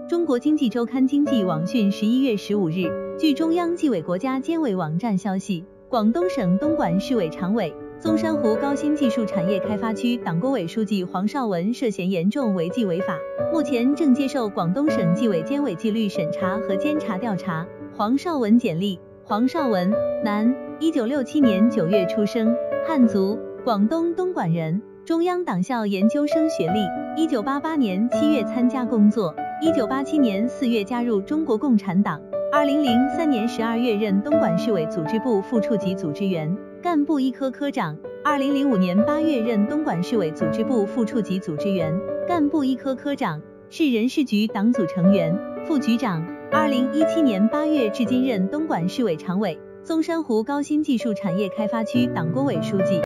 中国经济周刊经济网讯11月15日，据中央纪委国家监委网站消息，广东省东莞市委常委、松山湖高新技术产业开发区党工委书记黄绍文涉嫌严重违纪违法，目前正接受广东省纪委监委纪律审查和监察调查。黄绍文简历：黄绍文，男，1967年9月出生，汉族，广东东莞人，中央党校研究生学历，1988年7月参加工作，1987年4月加入中国共产党，2003年12月任东莞市委组织部副处级组织员、干部一科科长，2005年8月任东莞市委组织部副处级组织员、干部一科科长，市人事局党组成员、副局长，2017年8月至今任东莞市委常委、松山湖高新技术产业开发区党工委书记。